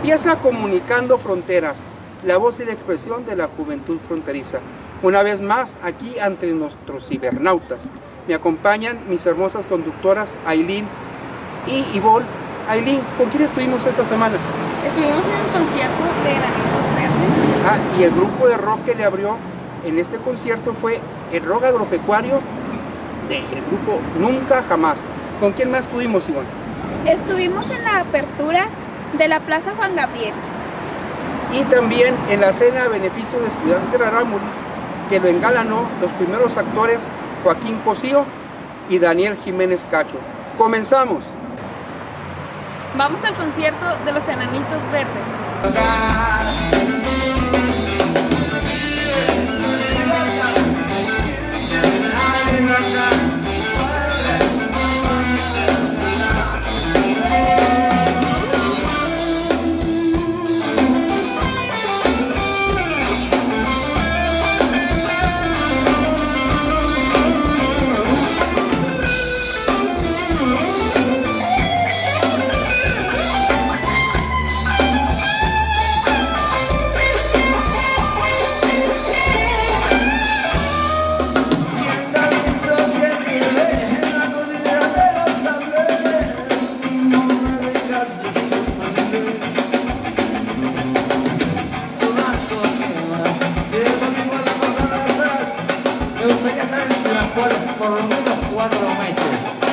Empieza comunicando fronteras, la voz y la expresión de la juventud fronteriza. Una vez más, aquí ante nuestros cibernautas. Me acompañan mis hermosas conductoras, Ailín y Ivonne. Ailín, ¿con quién estuvimos esta semana? Estuvimos en el concierto de Granitos Verdes. Y el grupo de rock que le abrió en este concierto fue el rock agropecuario del grupo Nunca Jamás. ¿Con quién más estuvimos, Ivonne? Estuvimos en la apertura de la Plaza Juan Gabriel. Y también en la cena a beneficio de Estudiantes de Rarámuris, que lo engalanó los primeros actores Joaquín Cosío y Daniel Jiménez Cacho. ¡Comenzamos! Vamos al concierto de los Enanitos Verdes. Por lo menos 4 meses.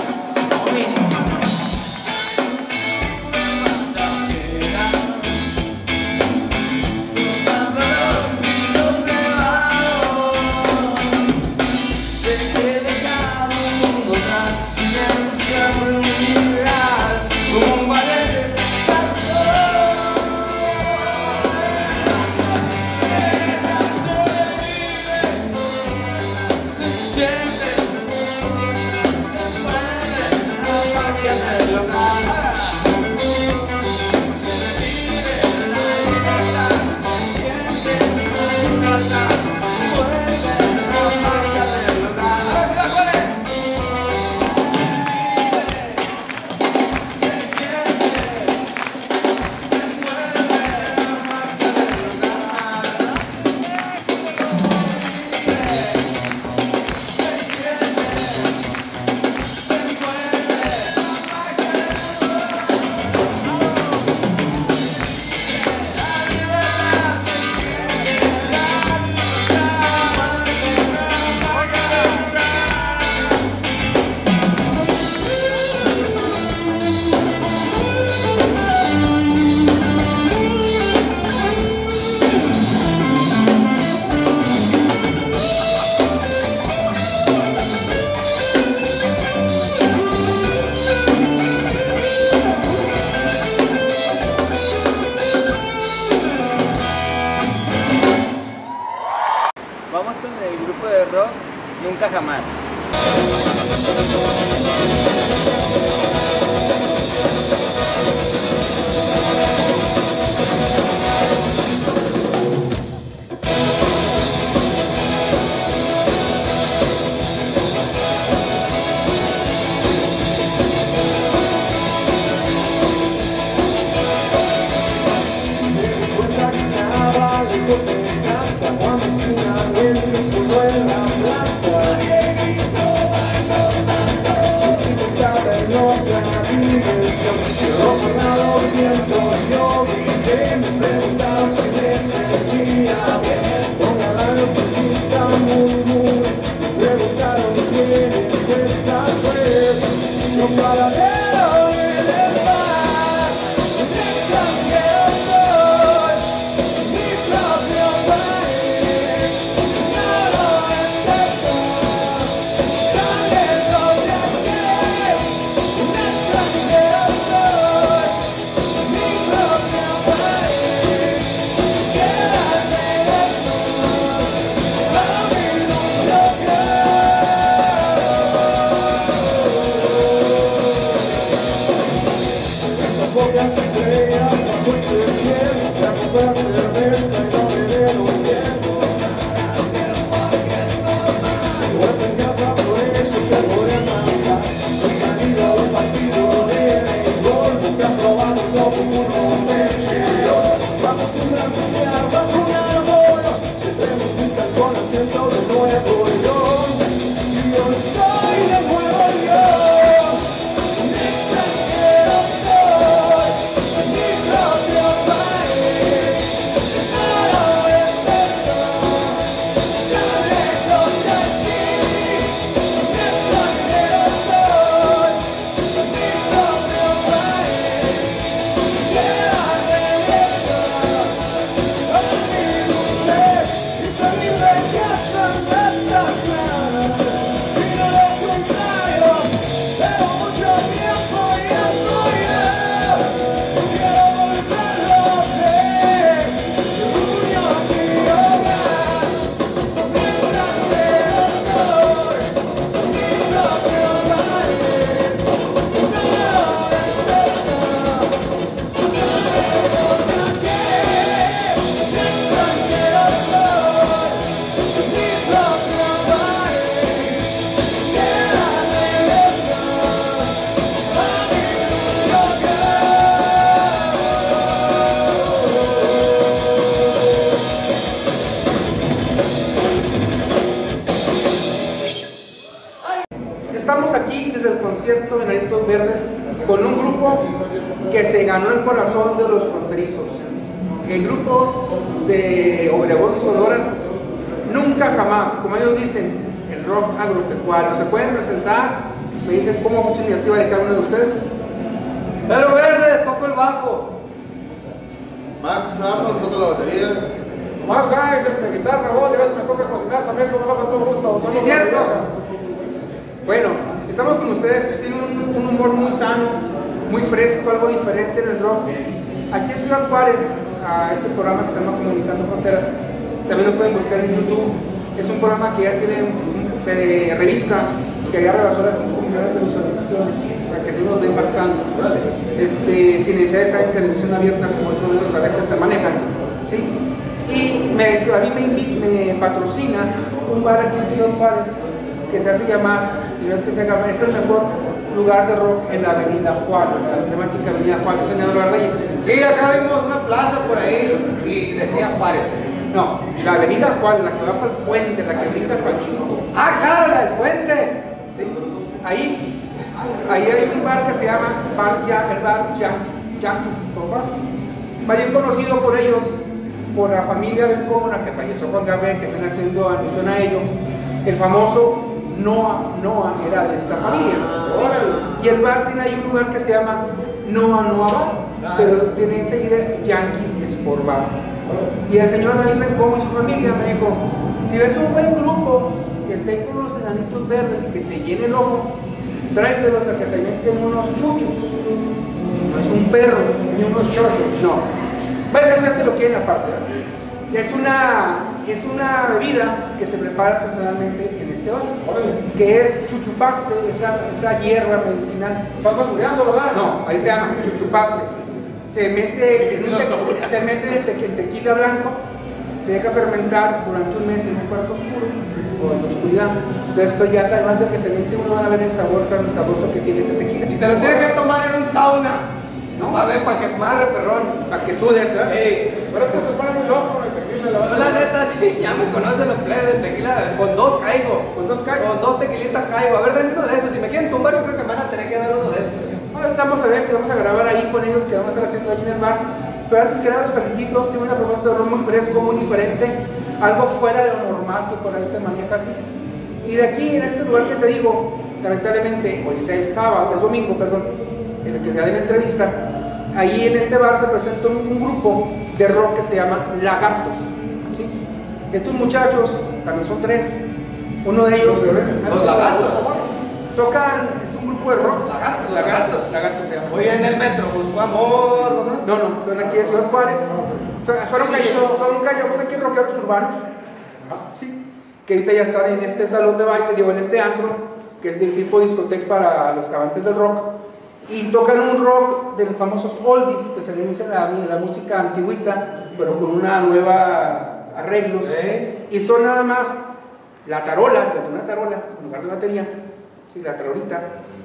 Vamos con el grupo de rock Nunca Jamás. Probando como uno peche. con un grupo que se ganó el corazón de los fronterizos. El grupo de Obregón y Sonora, nunca jamás, como ellos dicen, el rock agropecuario. ¿Se pueden presentar? Me dicen cómo fue su iniciativa de cada uno de ustedes. Pedro Verdes, toco el bajo. Max Arnold toca la batería. Omar Sáenz, guitarra, voz, y a veces me toca cocinar también, con todo gusto. ¿Sí, cierto? Bueno, estamos con ustedes, tienen un humor muy sano, muy fresco, algo diferente en el rock. Aquí en Ciudad Juárez, a este programa que se llama Comunicando Fronteras, también lo pueden buscar en YouTube. Es un programa que ya tiene de revista, que ya rebasó las 5 millones de visualizaciones, para que nos ven bastante. Sin necesidad de estar en televisión abierta, como otros medios a veces se manejan, ¿sí? Y a mí me patrocina un bar aquí en Ciudad Juárez que se hace llamar, y no es que se llama, es el mejor lugar de rock en la avenida Juárez, la emblemática avenida Juárez, en Eduardo Reyes. Sí, acá vimos una plaza por ahí y decía Juárez. No, la avenida Juárez, la que va para el puente, la que brinca para el Chuco. Ah, claro, la del puente. ¿Sí? Ahí hay un bar que se llama el bar Yankees Sport Bar. Va bien conocido por ellos, por la familia Bencona, que falleció Juan Gabriel, que están haciendo alusión a ello. El famoso Noah era de esta familia. ¿Sí? Y el bar tiene ahí un lugar que se llama Noah Bar, pero tiene enseguida Yankees Sport Bar. Y el señor David Bencona y su familia me dijo, si ves un buen grupo que esté con los enanitos verdes y que te llene el ojo, tráetelos a que se meten unos chuchos. No es un perro, ni unos chochos, no. Bueno, eso se lo quieren aparte. Es una bebida que se prepara artesanalmente en este bar, que es chuchupaste, esa hierba medicinal. ¿Estás albureando, verdad? No, ahí se llama chuchupaste. Se mete en tequila blanco, se deja fermentar durante un mes en un cuarto oscuro o en la oscuridad. Después ya se levanta que se mete, uno van a ver el sabor tan sabroso que tiene ese tequila. Y te lo tienes que tomar en un sauna. ¿No? A ver, para que amarre, perrón. Para que sudes, ¿eh? Pero te se pone muy loco con el tequila. Yo la neta, sí, ya me conocen los plebes del tequila. Con dos caigo. Con dos caigo. Con dos tequilitas caigo. A ver, denme uno de esos. Si me quieren tumbar, yo creo que me van a tener que dar uno de esos. Ahorita vamos a ver, que vamos a grabar ahí con ellos, que vamos a estar haciendo allí en el bar. Pero antes que nada los felicito, tengo una propuesta de rock muy fresco, muy diferente, algo fuera de lo normal que por ahí se maneja así. Y de aquí, en este lugar que te digo, lamentablemente, ahorita es domingo, perdón, en el que te da la entrevista, ahí en este bar se presenta un grupo de rock que se llama Lagartos, ¿sí? Estos muchachos, también son 3, uno de ellos, Los Lagartos. tocan, es un grupo de rock. Lagartos se llama. Oye, en el metro, busco amor, cosas. No, son aquí de Ciudad Juárez. Son callejones aquí rockeros urbanos. Sí. Que ahorita ya están en este salón de baile, digo, en este antro, que es del tipo discoteca para los amantes del rock. Y tocan un rock de los famosos oldies, que se le dice la música antigüita, pero con una nueva arreglos. Y son nada más la tarola, una tarola, en lugar de batería. Sí, la tarolita,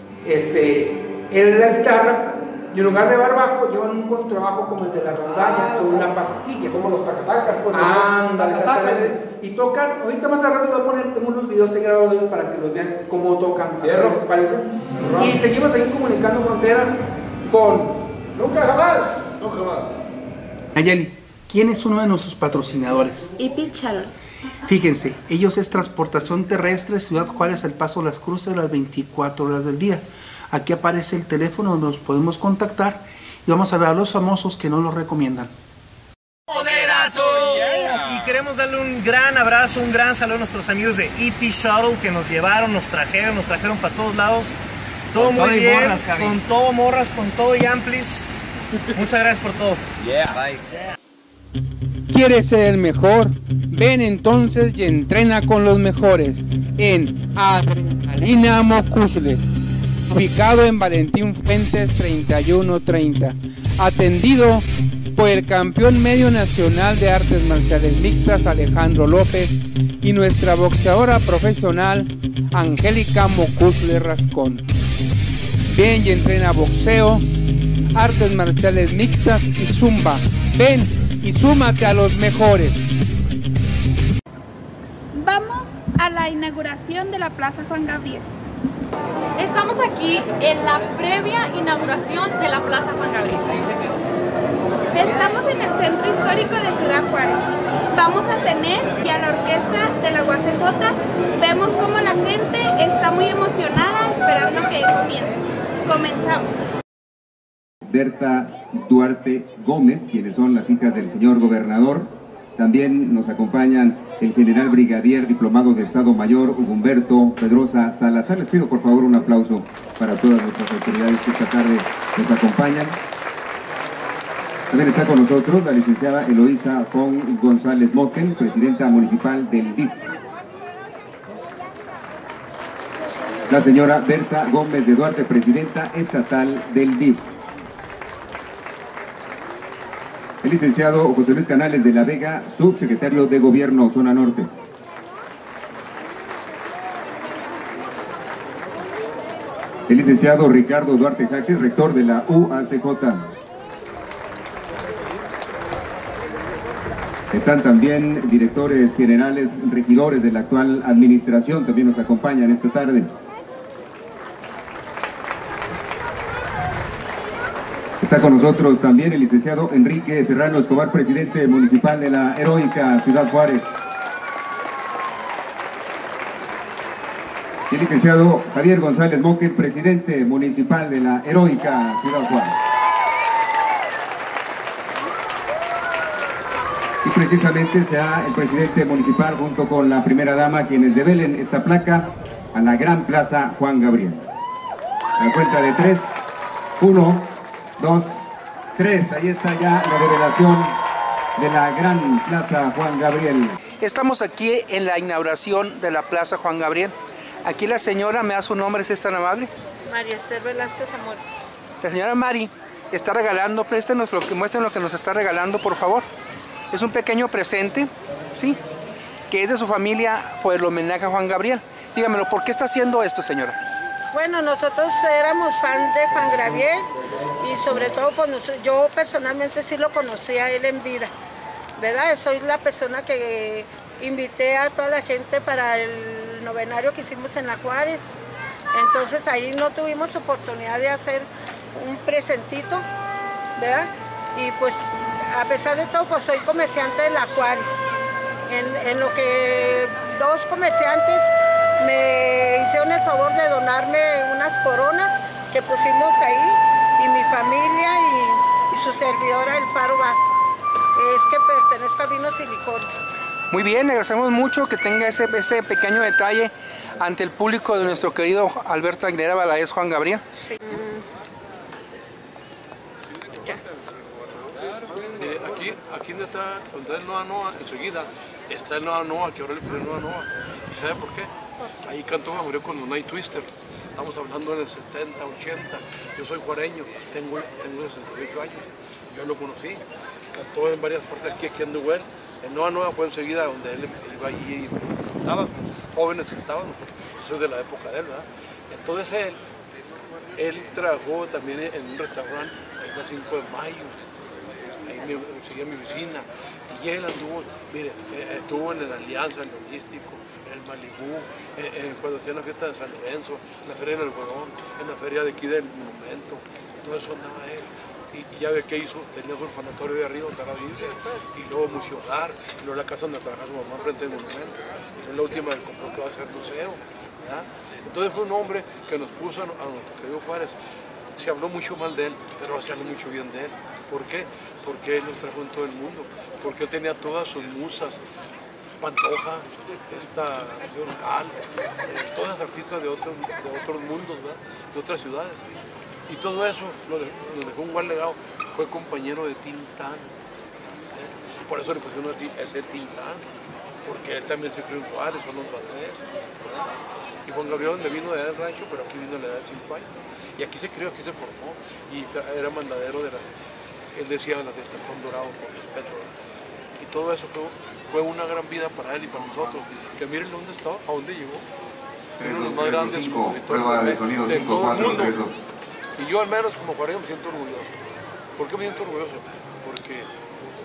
la guitarra, y en lugar de barbajo llevan un contrabajo como el de la rondalla, con una pastilla, Como los tacatacas, pues. ándale, y tocan, ahorita más al rato voy a poner, tengo unos videos ahí grabados para que los vean cómo tocan, ¿les parece? Y seguimos ahí comunicando fronteras con Nunca jamás. Nayeli. ¿Quién es uno de nuestros patrocinadores? EP Charol. Fíjense, ellos es transportación terrestre, Ciudad Juárez, El Paso, Las Cruces, las 24 horas del día. Aquí aparece el teléfono donde nos podemos contactar y vamos a ver a los famosos que nos lo recomiendan. Y queremos darle un gran abrazo, un gran saludo a nuestros amigos de EP Shuttle que nos llevaron, nos trajeron para todos lados. Todo con muy todo bien, morras, con todo morras, con todo y amplis. Muchas gracias por todo. Bye. ¿Quieres ser el mejor? Ven entonces y entrena con los mejores en Adrenalina Mokusle, ubicado en Valentín Fuentes 3130, atendido por el campeón medio nacional de artes marciales mixtas Alejandro López y nuestra boxeadora profesional Angélica Mokusle Rascón. Ven y entrena boxeo, artes marciales mixtas y zumba. Ven y súmate a los mejores. Vamos a la inauguración de la Plaza Juan Gabriel. Estamos aquí en la previa inauguración de la Plaza Juan Gabriel. Estamos en el centro histórico de Ciudad Juárez. Vamos a tener y a la orquesta de la UACJ. Vemos cómo la gente está muy emocionada esperando que comience. Comenzamos. Berta Duarte Gómez, quienes son las hijas del señor gobernador. También nos acompañan el general brigadier diplomado de Estado Mayor Humberto Pedrosa Salazar. Les pido por favor un aplauso para todas nuestras autoridades que esta tarde nos acompañan. También está con nosotros la licenciada Eloísa Fon González Moquen, presidenta municipal del DIF. La señora Berta Gómez de Duarte, presidenta estatal del DIF. El licenciado José Luis Canales de la Vega, subsecretario de Gobierno, Zona Norte. El licenciado Ricardo Duarte Jaques, rector de la UACJ. Están también directores generales, regidores de la actual administración, también nos acompañan esta tarde. Está con nosotros también el licenciado Enrique Serrano Escobar, presidente municipal de la heroica Ciudad Juárez. Y el licenciado Javier González Moquen, presidente municipal de la heroica Ciudad Juárez. Y precisamente será el presidente municipal junto con la primera dama quienes develen esta placa a la Gran Plaza Juan Gabriel. A la cuenta de 3, 1, 2, 3, ahí está ya la revelación de la Gran Plaza Juan Gabriel. Estamos aquí en la inauguración de la Plaza Juan Gabriel. Aquí la señora, ¿me da su nombre si es tan amable? María Esther Velázquez Amor. La señora Mari está regalando, préstenos muestren lo que nos está regalando, por favor. Es un pequeño presente, ¿sí? Que es de su familia por el homenaje a Juan Gabriel. Dígamelo, ¿por qué está haciendo esto, señora? Bueno, nosotros éramos fan de Juan Gabriel y sobre todo pues, yo personalmente sí lo conocí a él en vida, ¿verdad? Soy la persona que invité a toda la gente para el novenario que hicimos en la Juárez. Entonces ahí no tuvimos oportunidad de hacer un presentito, ¿verdad? Y pues a pesar de todo pues soy comerciante de la Juárez. En lo que dos comerciantes me hicieron el favor de donarme unas coronas que pusimos ahí y mi familia y su servidora El Faro Bar. Es que pertenezco a Vinos y Licores. Muy bien, le agradecemos mucho que tenga ese pequeño detalle ante el público de nuestro querido Alberto Aguilera Valadez Juan Gabriel. Sí. Aquí no está, donde está el Noa Noa, enseguida está el Noa Noa, que ahora le ponen Noa Noa. ¿Y sabe por qué? Ahí cantó Juan Gabriel con los Night Twister. Estamos hablando en el 70, 80. Yo soy juareño, tengo 68 años. Yo lo conocí. Cantó en varias partes aquí en Duel. El Noa Noa fue enseguida donde él iba allí y cantaba. Jóvenes que estaban, soy de la época de él, ¿verdad? Entonces él trabajó también en un restaurante, ahí en la 5 de Mayo. Ahí me seguía mi vecina y él anduvo, mire, estuvo en la Alianza, en el Logístico, en el Malibú, cuando hacían la fiesta de San Lorenzo, en la Feria del Algodón, en la feria de aquí del Monumento, todo eso andaba él. Y ya ve qué hizo, tenía su orfanatorio de arriba, y luego Museo Hogar, y luego la casa donde trabaja su mamá frente al monumento, y luego la última del compró que va a ser museo, ¿verdad? Entonces fue un hombre que nos puso a nuestro querido Juárez. Se habló mucho mal de él, pero se habló mucho bien de él. ¿Por qué? Porque él nos trajo en todo el mundo, porque él tenía todas sus musas, Pantoja, señor Cal, todas las artistas de otros mundos, ¿verdad? De otras ciudades. Y todo eso nos dejó un buen legado, fue compañero de Tintán. Por eso le pusieron ese Tintán, porque él también se crió en Juárez, son los Valdés. Y Juan Gabriel donde vino de del rancho, pero aquí vino a la edad de 5 años. Y aquí se crió, aquí se formó, y era mandadero de él decía la del Tacón Dorado, con respeto. Y todo eso fue una gran vida para él y para nosotros. Que miren dónde estaba, a dónde llegó. Uno de los más grandes prueba de sonido, de 5, todo 4, el mundo. 3, 2. Y yo al menos como juareño me siento orgulloso. ¿Por qué me siento orgulloso? Porque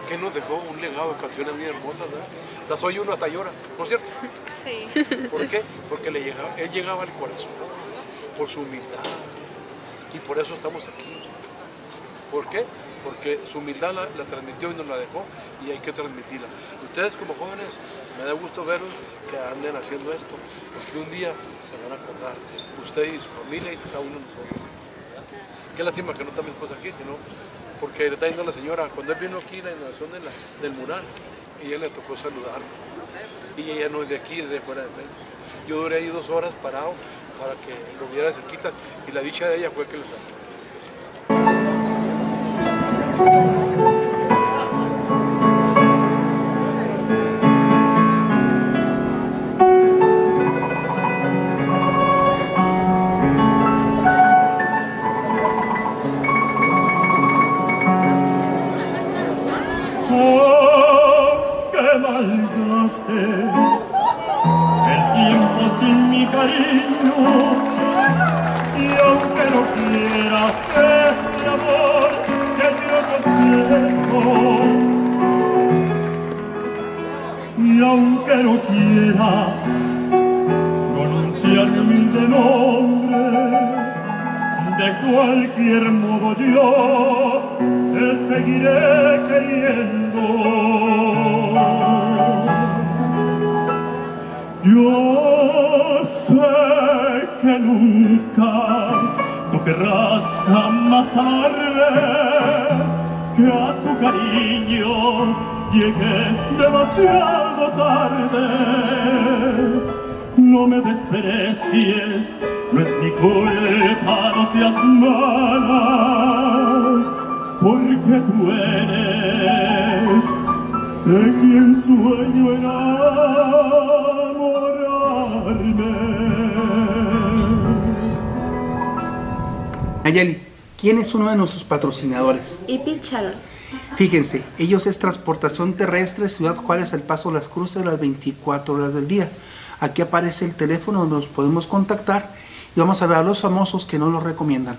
que nos dejó un legado de canciones muy hermosas, ¿verdad? Las oye uno hasta llora, ¿no es cierto? Sí. ¿Por qué? Porque él llegaba al corazón, por su humildad, y por eso estamos aquí. ¿Por qué? Porque su humildad la transmitió y nos la dejó, y hay que transmitirla. Ustedes como jóvenes, me da gusto verlos que anden haciendo esto, porque un día se van a acordar, usted y su familia y cada uno de nosotros. Qué lástima que no está mi esposa aquí, sino porque le está yendo la señora, cuando él vino aquí, la inauguración del mural, y ella le tocó saludarlo. Y ella no es de aquí, es de fuera de México. Yo duré ahí 2 horas parado para que lo viera de cerquita, y la dicha de ella fue que lo saludó. El tiempo sin mi cariño, y aunque no quieras este amor que yo te ofrezco, y aunque no quieras pronunciar mi humilde nombre, de cualquier modo yo te seguiré queriendo. Yo sé que nunca tú querrás jamás amarme, que a tu cariño llegué demasiado tarde. No me desprecies, no es mi culpa, no seas mala, porque tú eres de quien sueño enamorarme. Nayeli, ¿quién es uno de nuestros patrocinadores? EP Shuttle. Fíjense, ellos es transportación terrestre Ciudad Juárez, El Paso, Las Cruces, las 24 horas del día. Aquí aparece el teléfono donde nos podemos contactar y vamos a ver a los famosos que nos lo recomiendan.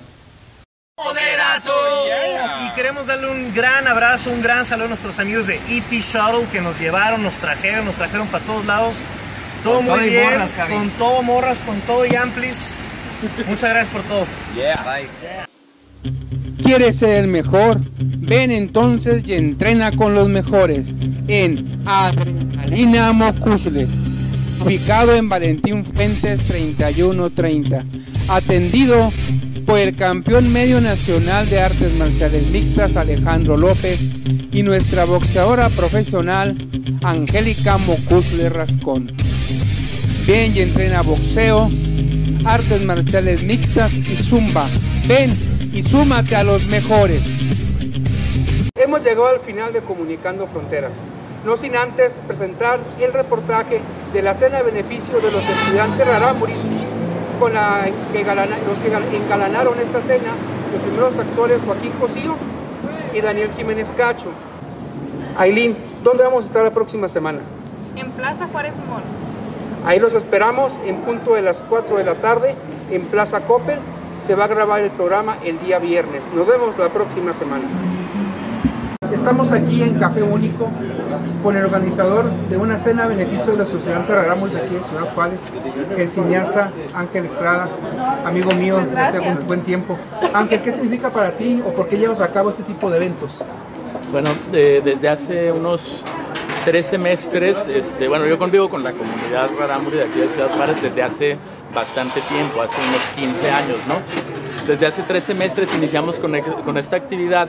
Y queremos darle un gran abrazo, un gran saludo a nuestros amigos de EP Shuttle que nos llevaron, nos trajeron para todos lados. Todo con muy todo bien, morras, con todo morras, con todo y amplis. Muchas gracias por todo. Bye. ¿Quieres ser el mejor? Ven entonces y entrena con los mejores en Adrenalina Mocuxle, ubicado en Valentín Fuentes 3130, atendido por el campeón medio nacional de artes marciales mixtas Alejandro López y nuestra boxeadora profesional Angélica Mocuxle Rascón. Ven y entrena boxeo, artes marciales mixtas y zumba. Ven y súmate a los mejores. Hemos llegado al final de Comunicando Fronteras, no sin antes presentar el reportaje de la cena de beneficio de los estudiantes rarámuris, con los que engalanaron esta cena, los primeros actores Joaquín Cosío y Daniel Jiménez Cacho. Ailín, ¿dónde vamos a estar la próxima semana? En Plaza Juárez Mall. Ahí los esperamos en punto de las 4 de la tarde en Plaza Coppel. Se va a grabar el programa el día viernes. Nos vemos la próxima semana. Estamos aquí en Café Único con el organizador de una cena a beneficio de los estudiantes rarámuris de aquí de Ciudad Juárez, el cineasta Ángel Estrada, amigo mío desde hace un buen tiempo. Ángel, ¿qué significa para ti o por qué llevas a cabo este tipo de eventos? Bueno, desde hace unos 3 semestres, bueno, yo convivo con la comunidad rarámuri de aquí de Ciudad Juárez desde hace bastante tiempo, hace unos 15 años, ¿no? Desde hace 3 semestres iniciamos con esta actividad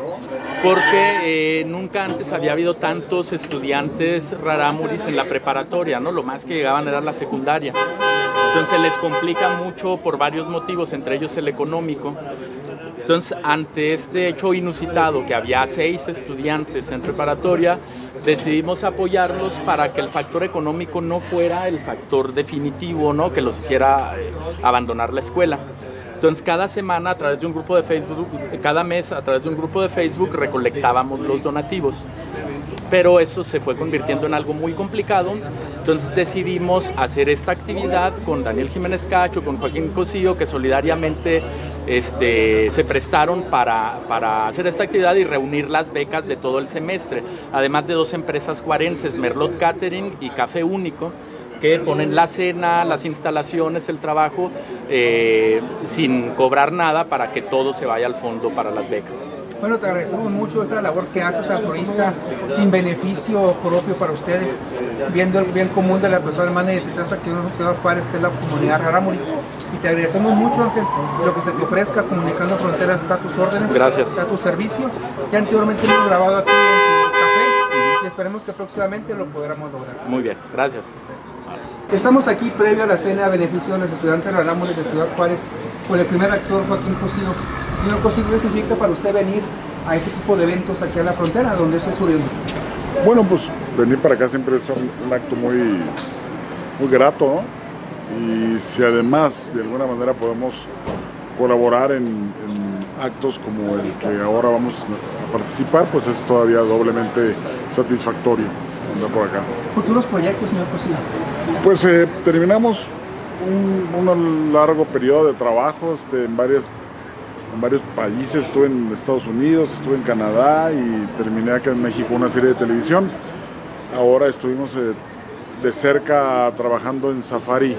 porque nunca antes había habido tantos estudiantes rarámuris en la preparatoria, ¿no? Lo más que llegaban era la secundaria. Entonces les complica mucho por varios motivos, entre ellos el económico. Entonces, ante este hecho inusitado, que había 6 estudiantes en preparatoria, decidimos apoyarlos para que el factor económico no fuera el factor definitivo, ¿no? Que los hiciera abandonar la escuela. Entonces, cada semana a través de un grupo de Facebook, cada mes a través de un grupo de Facebook recolectábamos los donativos. Pero eso se fue convirtiendo en algo muy complicado. Entonces decidimos hacer esta actividad con Daniel Jiménez Cacho, con Joaquín Cosío, que solidariamente se prestaron para hacer esta actividad y reunir las becas de todo el semestre, además de 2 empresas juarenses, Merlot Catering y Café Único, que ponen la cena, las instalaciones, el trabajo, sin cobrar nada para que todo se vaya al fondo para las becas. Bueno, te agradecemos mucho esta labor que haces altruista, sin beneficio propio para ustedes, viendo el bien común de la persona más necesitada aquí en Ciudad Juárez, que es la comunidad rarámuri. Y te agradecemos mucho, Ángel, lo que se te ofrezca. Comunicando Fronteras está a tus órdenes, gracias, está a tu servicio. Ya anteriormente hemos grabado aquí en tu café y esperemos que próximamente lo podamos lograr. Muy bien, gracias. Estamos aquí previo a la cena a beneficio de los estudiantes rarámuris de Ciudad Juárez con el primer actor, Joaquín Cosío. Señor Cosío, ¿qué significa para usted venir a este tipo de eventos aquí a la frontera, donde usted es oriundo? Bueno, pues venir para acá siempre es un acto muy grato, ¿no? Y si además de alguna manera podemos colaborar en actos como el que ahora vamos a participar, pues es todavía doblemente satisfactorio andar por acá. ¿Futuros proyectos, señor Cosío? Pues terminamos un largo periodo de trabajo en varios países. Estuve en Estados Unidos, estuve en Canadá y terminé acá en México una serie de televisión. Ahora estuvimos de cerca trabajando en Safari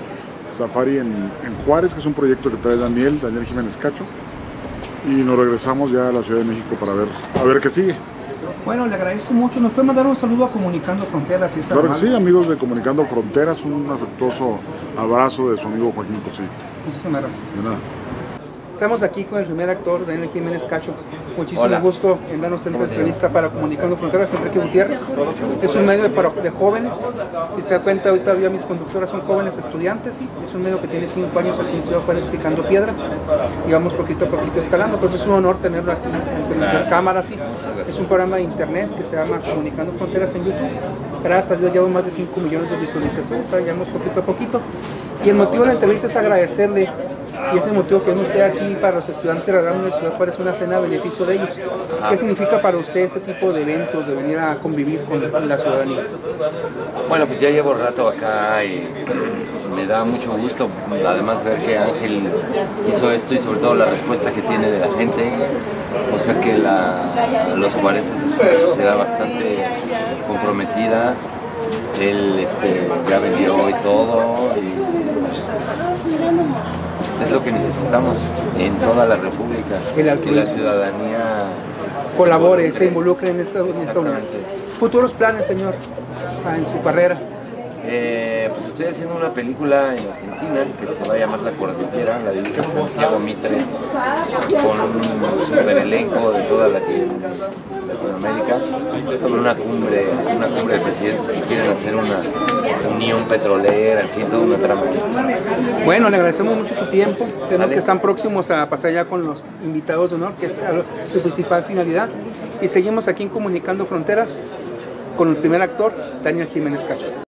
en Juárez, que es un proyecto que trae Daniel Jiménez Cacho, y nos regresamos ya a la Ciudad de México para ver qué sigue. Bueno, le agradezco mucho. ¿Nos puede mandar un saludo a Comunicando Fronteras? Si está claro que sí, amigos de Comunicando Fronteras, un afectuoso abrazo de su amigo Joaquín Cosío. Muchísimas gracias. De nada. Estamos aquí con el primer actor, Daniel Jiménez Cacho. Muchísimo Hola. Gusto en darnos esta entrevista para Comunicando Fronteras, Enrique Gutiérrez. Es un medio de jóvenes. Si se da cuenta, ahorita ya mis conductoras son jóvenes estudiantes. ¿Sí? Es un medio que tiene 5 años aquí en Ciudad Juárez picando piedra. Y vamos poquito a poquito escalando. Pues es un honor tenerlo aquí entre nuestras cámaras. ¿Sí? Es un programa de internet que se llama Comunicando Fronteras en YouTube. Gracias a Dios llevamos más de 5 millones de visualizaciones. Ya vamos poquito a poquito. Y el motivo de la entrevista es agradecerle. Y ese motivo que usted aquí para los estudiantes de la Ciudad Juárez es una cena a beneficio de ellos. ¿Qué significa para usted este tipo de eventos, de venir a convivir con la ciudadanía? Bueno, pues ya llevo rato acá y me da mucho gusto, además ver que Ángel hizo esto y sobre todo la respuesta que tiene de la gente, o sea que los juarenses es una sociedad bastante comprometida. Él ya vendió y todo, y es lo que necesitamos en toda la República, que la ciudadanía colabore, se involucre en esta unión. ¿Futuros planes, señor, en su carrera? Pues estoy haciendo una película en Argentina que se va a llamar La Cordillera, la dirige Santiago Mitre, con un super elenco de toda Latinoamérica, sobre una cumbre de presidentes que quieren hacer una unión petrolera, en fin, toda una trama. Bueno, le agradecemos mucho su tiempo, que están próximos a pasar ya con los invitados de honor, que es su principal finalidad, y seguimos aquí en Comunicando Fronteras con el primer actor, Daniel Jiménez Cacho.